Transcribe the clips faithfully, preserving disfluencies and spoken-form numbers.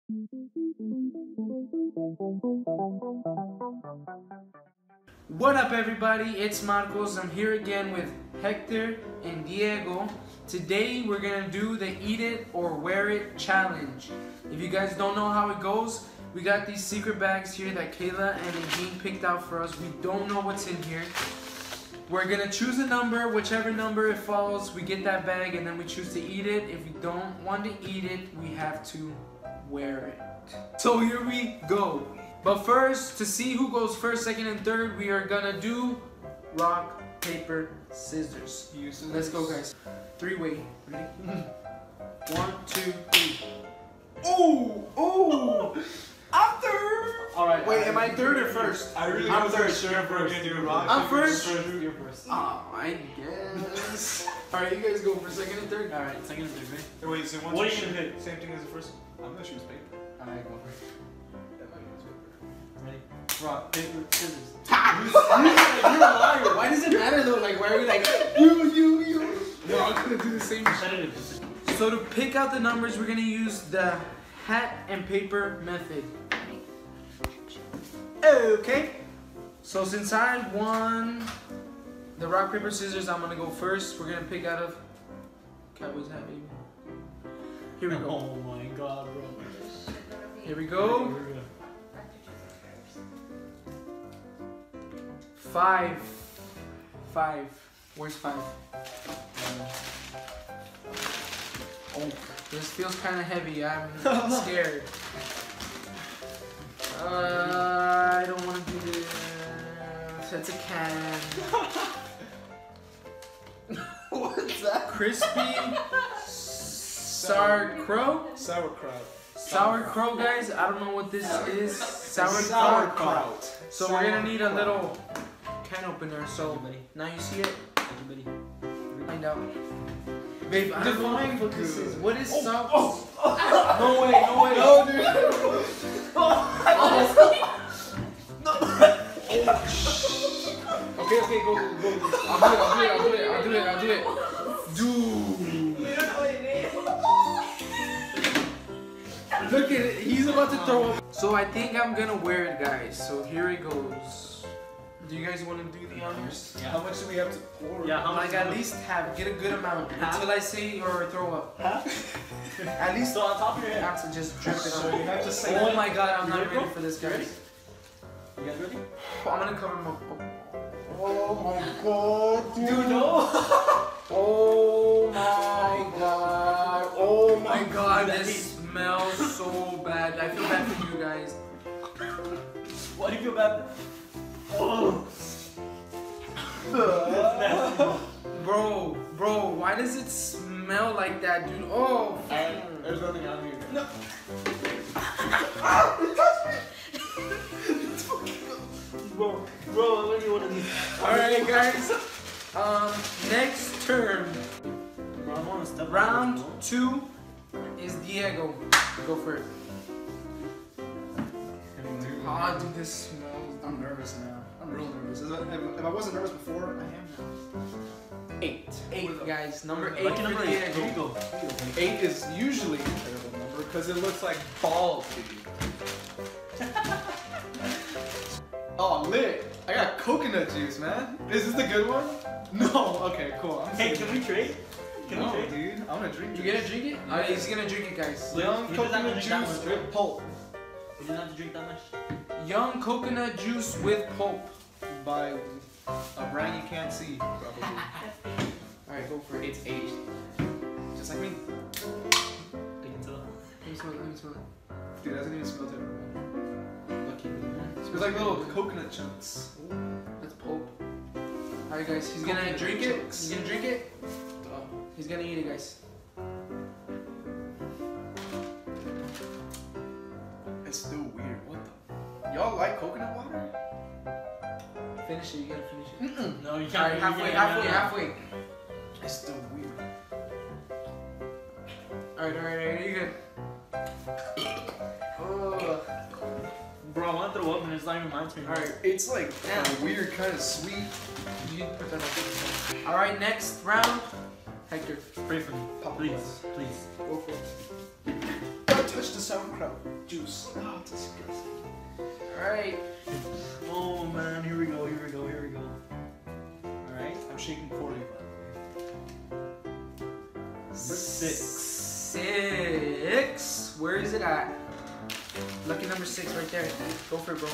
What up, everybody? It's Marcos. I'm here again with Hector and Diego. Today we're gonna do the Eat It or Wear It challenge. If you guys don't know how it goes, we got these secret bags here that Kayla and Nadine picked out for us. We don't know what's in here. We're gonna choose a number, whichever number it falls, we get that bag and then we choose to eat it. If we don't want to eat it, we have to wear it. So here we go. But first, to see who goes first, second, and third, we are gonna do rock, paper, scissors. Useless. Let's go, guys. Three way. Ready? One, two, three. Oh! Oh! I'm third! Alright. Wait, am I third or first? I really I'm wasn't first. sure if we're gonna do rock. I'm paper, first? scissors. You're first. Oh, I guess. Alright, you guys go for second and third. Alright, second and third, right? Wait, so once What you are you shoot gonna it, same thing as the first one? I'm gonna choose paper. Alright, go first. Yeah, I'm gonna use paper. Ready? Rock, paper, scissors. You're a liar. Why does it matter though? Like, why are we like, you, you, you? We're all gonna do the same shit. Competitive. So to pick out the numbers, we're gonna use the hat and paper method. Okay. So since I won the rock, paper, scissors, I'm gonna go first. We're gonna pick out of Cowboys hat, baby. Here we go. Oh my god, bro. Here we go. Five. Five. Where's five? Oh, this feels kind of heavy. I'm scared. Uh, I don't want to do this. That's a can. What's that? Crispy sauerkraut? Sauerkraut. Sauerkraut, guys. I don't know what this is. Sauerkraut. Sauerkraut. So we're gonna need a little can opener. So now you see it. Everybody. Find out. Babe, I don't know what the fuck this is. What is Oh, sauerkraut? oh, Oh. No way, no way. No, dude. Okay, okay, go, go, go. I'll do it, I'll do it, I'll do it, I'll do it, I'll do it. Dude. Look at it, he's about to throw up. So I think I'm gonna wear it, guys. So here it goes. Do you guys want to do the honors? Yeah. How much do we have to pour? Yeah, how much? Like at least have, get a good amount Half? until I say or throw up. At least So on top of your head. have to just drip it So on. you have to say. Oh my god, I'm You not ready, ready bro? for this, You ready? guys. You guys ready? I'm gonna cover my. Oh my god, dude. Dude, no. Oh my god. Oh my god, That this smells so bad. I feel bad for you guys. Why do you feel bad? Oh. That's nasty, bro. Bro, bro, why does it smell like that, dude? Oh, I, there's nothing on here. no. Bro, bro, I really want to do. Alright, guys. Um, next turn. Bro, I'm on a step. Round two is Diego. Go for it. Dude, Ah, dude, this smells. I'm nervous now. I'm real nervous. If I, if I wasn't nervous before, I am now. Eight. Eight, guys. Number eight Lucky for number eight. Here you Diego. go. Eight is usually a terrible number because it looks like balls, dude. Oh, lit. I got coconut juice, man. Is this the good one? No. Okay, cool. I'm Hey, can we trade? Can no, we trade? dude. I'm gonna drink You this. gonna drink it? Alright, he's gonna drink it, guys. Young You just have to coconut drink that juice much, with pulp You didn't have to drink that much. Young coconut juice with pulp. by a brand you can't see, probably. Alright, go for it. It's aged. Just like me. I can tell. Let me smell it, let me smell it. Dude, it doesn't even smell terrible. Lucky. It's like little coconut chunks. That's pulp. Alright, guys, he's gonna Coconut drink it. chunks. He's gonna drink it. He's gonna eat it, guys. It's still weird. What the? Y'all like coconut water? Finish it, you gotta finish it. Mm-mm. No, you can't. Alright, you halfway, can't- halfway, no, no. halfway. It's still weird. Alright, alright, alright, you're good. Ugh. Bro, I want to throw up and it's not even my turn. Alright, It's like a weird kind of sweet. you put that up. Alright, next round. Hector. Pray for me. Papa Please, Bless. please. Go for it. Don't touch the sauerkraut. juice. Oh, disgusting. Alright. Oh man, here we go, here we go, here we go. Alright. I'm shaking for you. Six. Six. Where is it at? Lucky number six right there. Go for it, bro.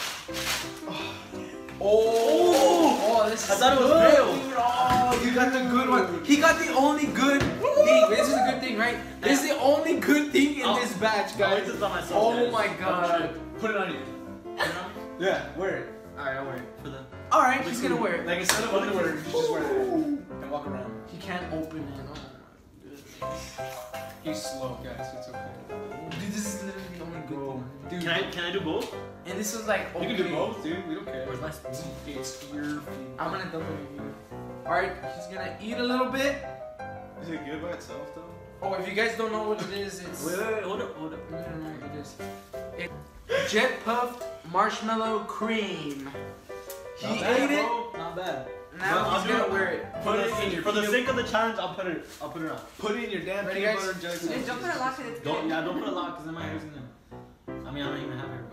Oh, oh this is I thought it was good. real. Oh, you got the good one. He got the only good thing. This is a good thing, right? This is the only good thing in I'll- this batch, I'll guys. eat this by myself, Oh guys. my god. Put it on you. Yeah, wear it. Alright, I'll wear it for the. Alright, he's gonna wear it. Like instead of underwear, you should just wear it and walk around. He can't open it. Oh my He's slow, guys. It's okay. goodness. Dude, this is literally the only good Bro. thing. Dude, Can I can I do both? and this was like okay. You can do both, dude. We don't care. Where's my spoon? It's your feet. I'm gonna double you. Alright, he's gonna eat a little bit. Is it good by itself though? Oh, if you guys don't know what it is, it's. Wait, wait, wait, hold up, hold up. I don't know what it is. It, jet puffed marshmallow cream. He Not bad, ate it. bro. Not bad. Now Well, I'll he's do gonna it. wear it. For Put it the, in your for the peanut- sake of the challenge, I'll put it. I'll put it on. Put it in your damn Ready, peanut guys? butter jelly Dude, sandwich. don't put a lock in it. Don't yeah, don't put a lock because then my hair's gonna. I mean, I don't even have hair,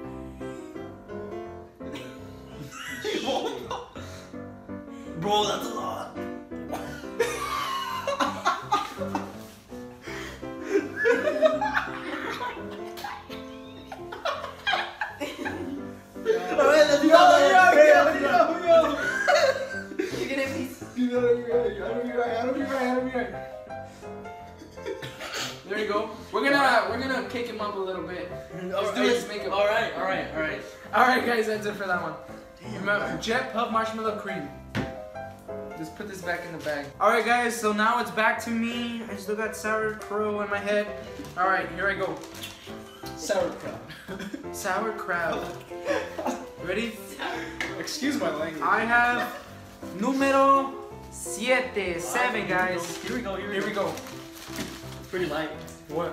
but. Bro, that's a lot. Alright, let's go. You're gonna be. There you go. We're gonna we're gonna kick him up a little bit. Let's do his makeup. Alright, alright, alright. Alright guys, that's it for that one. Remember, jet puff marshmallow cream. Just put this back in the bag. Alright guys, so now it's back to me. I still got sour crow in my head. Alright, here I go. Sauerkraut. Sauerkraut. Ready? Excuse my language. I have numero siete, seven guys. Here we go, here we Here go. we go. Pretty light. What?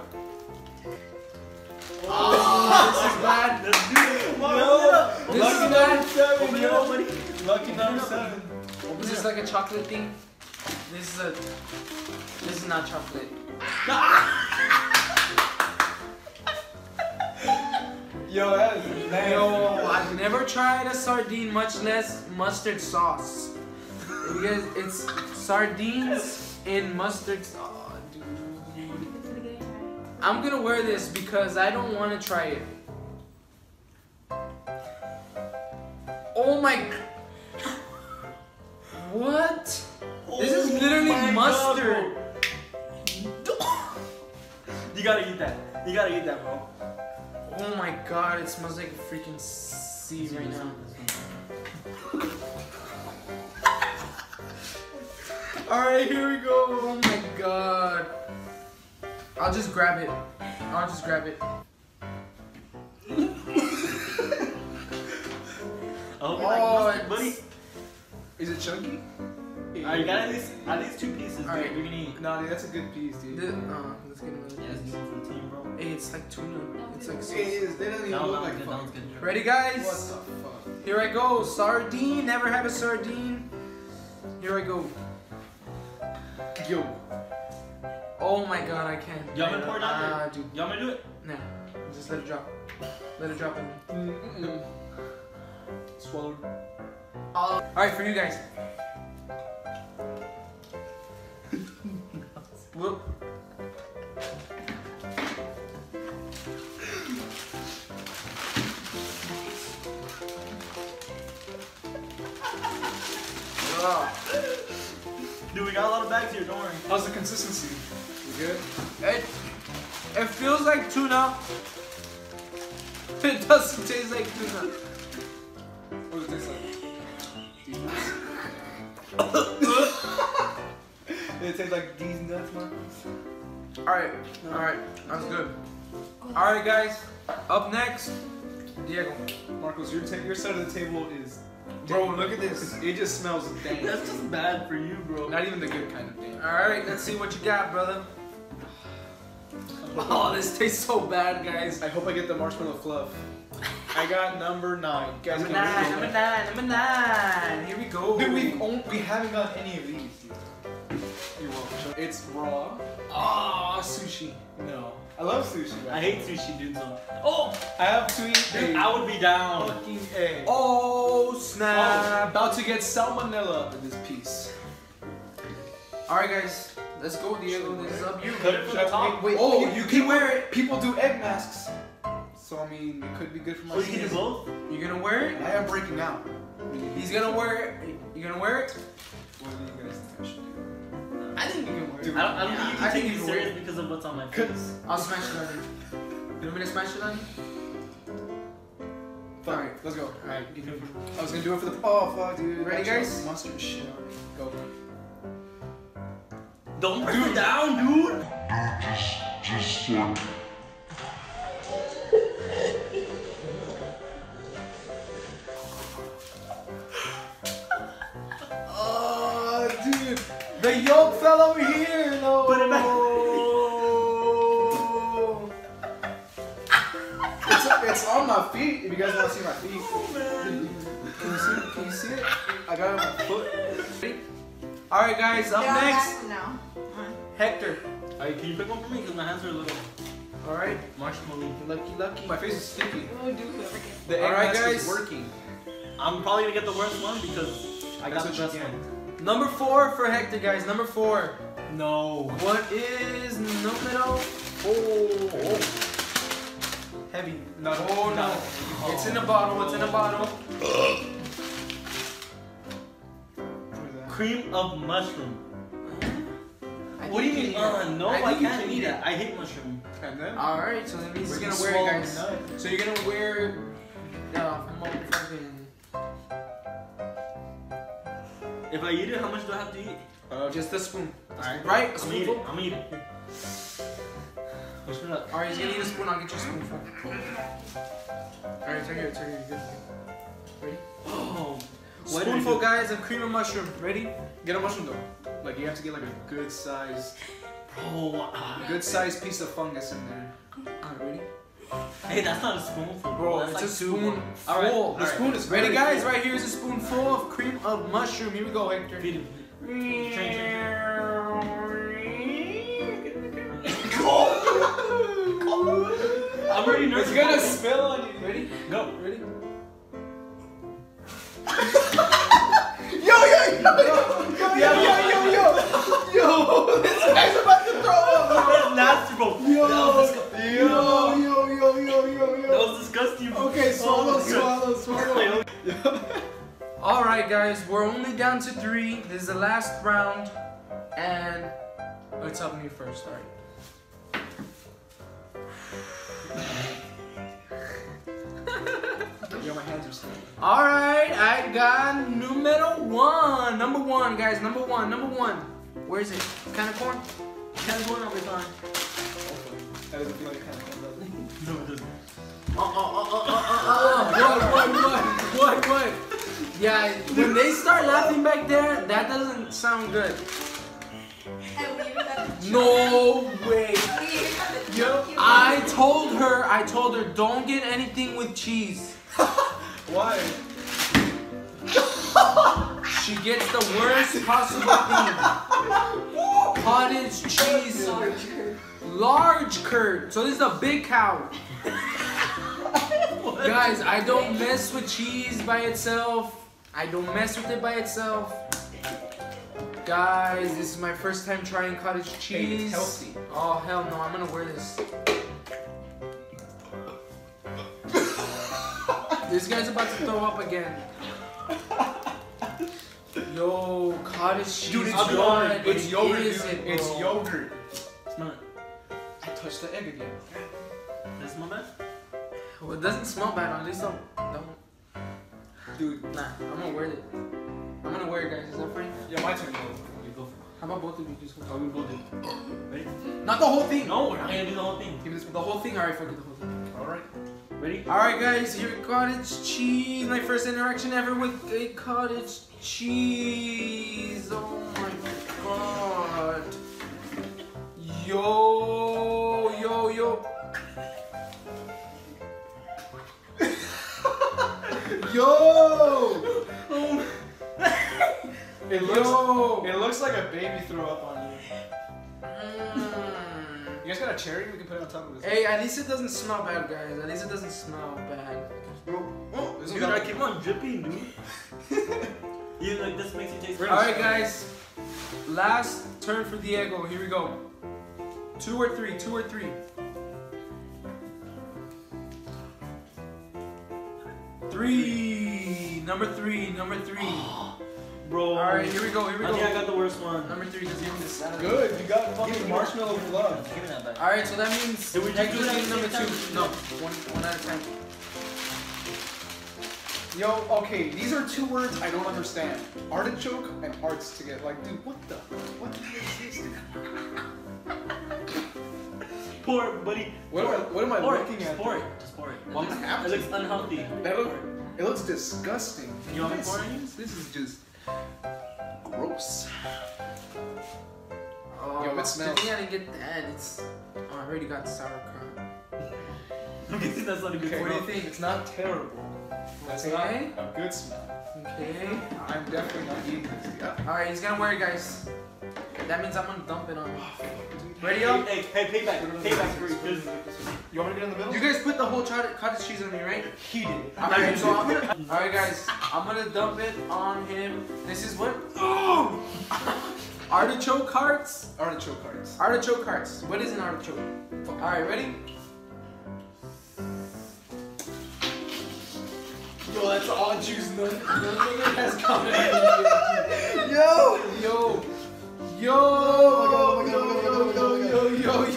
Oh, this is bad. Let's do it. This is Lucky bad. number seven, Open it yo. up, buddy. Lucky number seven. Is this like a chocolate thing? This is a. This is not chocolate. Yo, that is nasty. Yo, I've never tried a sardine, much less mustard sauce. Because it's sardines in mustard sauce. Oh, dude. I'm gonna wear this because I don't want to try it. Oh my. What? This is literally my God, mustard. You gotta eat that. You gotta eat that, bro. Oh my god, it smells like a freaking sea right now. Alright, here we go. Oh my god. I'll just grab it. I'll just grab it. I hope you Oh, like mustard, it's- buddy. Is it chunky? Alright, you got at least at least two pieces, dude. Alright. You're gonna eat. No, dude, that's a good piece, dude. The, uh, let's get another Yeah, it's piece. good for the team, bro. Hey, it's like tuna. It's like It sauce. is. They don't even That look was like good. That fuck. was good. Ready, What guys? the fuck? Here I go. Sardine. Never have a sardine. Here I go. Yo. Oh my god, I can't. Y'all been poured out Ah, there? dude. Y'all wanna do it? No. Just let it drop. Let it drop in. Mm-mm. Swallowed. Alright, for you guys. Whoop. Ugh. Dude, we got a lot of bags here. Don't worry. How's the consistency? You good? It, it feels like tuna. It doesn't taste like tuna. What does it taste like? Did it taste like these nuts, Marcos? Alright, alright, that's good. Alright, guys, up next, Diego. Marcos, your, ta- your side of the table is. Bro, look at this. It just smells dank. That's just bad for you, bro. Not even the good kind of thing. Alright, let's see what you got, brother. Oh, this tastes so bad, guys. I hope I get the marshmallow fluff. I got number nine. Guys, Number can we nine, go number back? nine, number nine. Here we go. Dude, we on- we haven't got any of these. Dude. You're welcome. It's raw. Oh, sushi. No. I love sushi. I hate sushi, dude. So. Oh, I have to eat. dude, a I would be down. fucking egg. Oh I'm snap! about to get salmonella in this piece. All right, guys, let's go, Diego. This is up you. Cut it from the top. Wait, Oh, you, you you can can wear it. People do egg masks. So I mean, it could be good for my Oh, you can do skin. both? You're gonna wear it. I am breaking out. He's gonna wear it. You gonna wear it? What do you guys think I should do? I think you can wear it. Dude, I don't, I don't Yeah, think you I can think take you me can serious wear it. because of what's on my Could- face. I'll smash it on you. You want me to smash it on you? Fuck it, let's go. All right. You can. I was gonna do it for the. Oh fuck, dude. Ready, Got your guys? Mustard shit. Go. Don't break it down, dude. Just like Oh, dude, the yolk fell over here. No. Put it back. It's, it's on my feet. If you guys want to see my feet. Can you see? Can you see it? I got it on my foot. All right, guys. Up Yeah, next, now. Hector. Alright, can you pick one for me? Because my hands are a little All right. marshmallow. Lucky, lucky. My face is sticky. We'll do whoever gets. The egg Alright, mask guys. is working. I'm probably gonna get the worst one because I got That's the what best you get. one. Number four for Hector, guys. Number four. No. What is numero? Oh, heavy. No, Oh no. It's in a bottle. It's in a bottle. What is that? Cream of mushroom. I What do you think mean? can eat Uh, it. no, I I, think you can't can eat eat it. it. I hate mushroom. And then? All right. So that means he's We're gonna gonna wear it, swallow guys. a nut. So you're gonna wear. Uh, motherfucking. If I eat it, how much do I have to eat? Uh, Just a spoon. Alright. Right? A I'm gonna eat it. spoonful. I'm gonna eat it. Push it up. All right. He's gonna eat a spoon. I'll get you a spoonful. All right. It's right here. It's right here. You're good. Ready? Oh. Why did I Spoonful, do- guys, of cream of mushroom. Ready? get a mushroom though. Like you have to get like a good size, Bro, ah. good size piece of fungus in there. All right. Ready? Hey, that's not a spoonful, Bro, That's it's like a two. spoon All right, full. all The right. spoon is ready, guys. Right here is a spoonful of cream of mushroom. Here we go, Hector. Feed it. Train, train, I'm already nervous. It's gonna spill on you. Ready? Go. Ready? Yo, yo, yo, yo, yo, yo, yo, yo, yo, this guy's about to throw up. That's nasty, bro. Yo, That was disgusting. yo, yo, yo, yo, yo, That yo. was disgusting. Okay, swallow, Oh, swallow, swallow. All right, guys. We're only down to three. This is the last round, and it's up me first. All right. Yo, my hands are sticky. All right. I got numero one. Number one, guys. Number one. Number one. Where is it? Kind of corn. Kind of going on with time. That doesn't feel like kind of fun, does it? No, it doesn't. Uh, uh, uh, uh, uh, uh, what, what, what, what, what? Yeah, when they start laughing back there, that doesn't sound good. And we even got the No way. We even got the Yo, joke. I told her, I told her, don't get anything with cheese. Why? She gets the worst possible thing. Cottage cheese, large curd. So this is a big cow. Guys, I don't mess with cheese by itself. I don't mess with it by itself. Guys, this is my first time trying cottage Hey, cheese. it's healthy. Oh hell no, I'm gonna wear this. This guy's about to throw up again. Yo, cottage cheese. Dude, it's what yogurt. It's yogurt, is dude. it, It's bro? yogurt. Smell it. I touched the egg again. Does it smell bad? Well, it doesn't smell bad. At least don't, don't. Dude, Nah, I'm gonna wear it. I'm gonna wear it, guys. Is that fine? yeah, my turn. You go for it. How about both of you just go? Oh, we both do. Ready? Not the whole thing. No, we're not gonna do the whole thing. Give this the whole thing. All right, fuck it, the whole thing. All right. Ready? All right, guys. Here, cottage cheese. My first interaction ever with a cottage cheese. Oh my god. Yo, yo, yo. Yo! Oh, It looks, yo. it looks like a baby threw up on you. Mm. You guys got a cherry? We can put it on top of this. Hey, at least it doesn't smell bad, guys. At least it doesn't smell bad. Bro, oh, this Dude, one's I not- keep on dripping, dude. You like this makes you taste. We're All right, guys. Last turn for Diego. Here we go. Two or three. Two or three. Three. Number three. Number three. Bro. All right, here we go. Here we I think I go. got the worst one. Number three. Just give me the salad. Good, you got Give fucking me- marshmallow fluff. Give me that back. All right, so that means Did we just Hector's do that getting at number the same two. time? No, one, one at a time. Yo, okay, these are two words I don't understand. Artichoke and hearts together. Like, dude, what the? What the hell is this? Pour it, buddy. What am I, what am I Pour looking it. at? Just pour it. Just pour it. It Well, I'm looks, gonna have it to. looks unhealthy. That look, it looks disgusting. You want me to This- pour it? This is just gross. Oh, Yo, it smells. Good thing I didn't get that. It's. Oh, I already got sauerkraut. I'm guessing that's not a good Okay, What do you smell. think? It's not terrible. That's Okay. not a good smell. Okay. I'm definitely not eating this. Yeah. All right, he's gonna wear it, guys. That means I'm gonna dump it on him. Ready Hey, up? hey, hey, payback. Payback for you. Just You want me to get in the middle? You guys put the whole chot- cottage cheese on me, right? He did. All right, so I'm gonna. All right, guys, I'm gonna dump it on him. This is what? Oh! Artichoke hearts. Artichoke hearts. Artichoke hearts. What is an artichoke? All right, ready? Yo, that's all juice. None, none has come in. Yo, yo, yo, Oh my God, oh my God, oh my God, oh my God, yo, yo,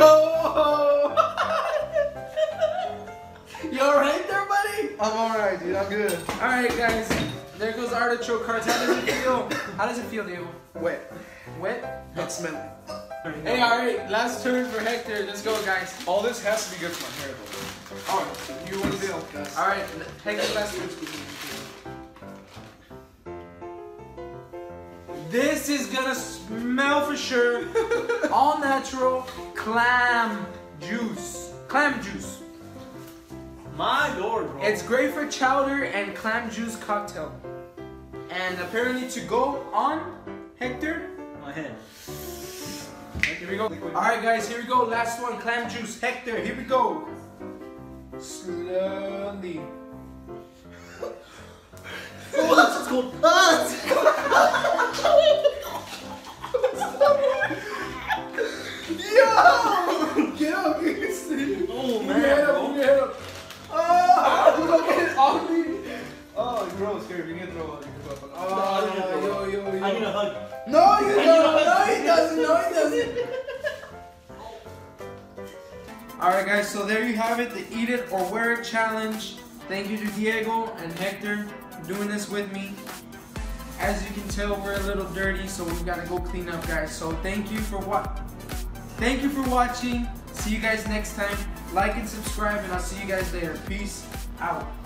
yo, yo, yo. You alright there, buddy? I'm alright, dude. I'm good. All right, guys. There goes artichoke hearts. How does it feel? How does it feel, Diego? Wet. Wet? Not smelly. Hey, all right. Last turn for Hector. Let's go, guys. All this has to be good for my hair, though. Oh, you want to feel? All right, Hector, last turn. This is gonna smell for sure. All natural clam juice. Clam juice. my lord, bro. It's great for chowder and clam juice cocktail. And apparently to go on Hector. my head. Here we go. Alright guys, here we go. Last one, clam juice. Hector, here we go. Slowly. Oh, that's just cold. Ah, that's Yo! Get up, get Oh Get man, up, bro. get up. Oh, look at it on me. Oh, gross, Gary. You can throw up. You can throw up. Oh, yo, yo, yo. I need a hug. No, you don't. No, he doesn't. No, he doesn't. Alright guys, so there you have it, the Eat It or Wear It challenge. Thank you to Diego and Hector for doing this with me. As you can tell, we're a little dirty, so we've got to go clean up, guys. So thank you for what? Thank you for watching. See you guys next time. Like and subscribe, and I'll see you guys later. Peace out.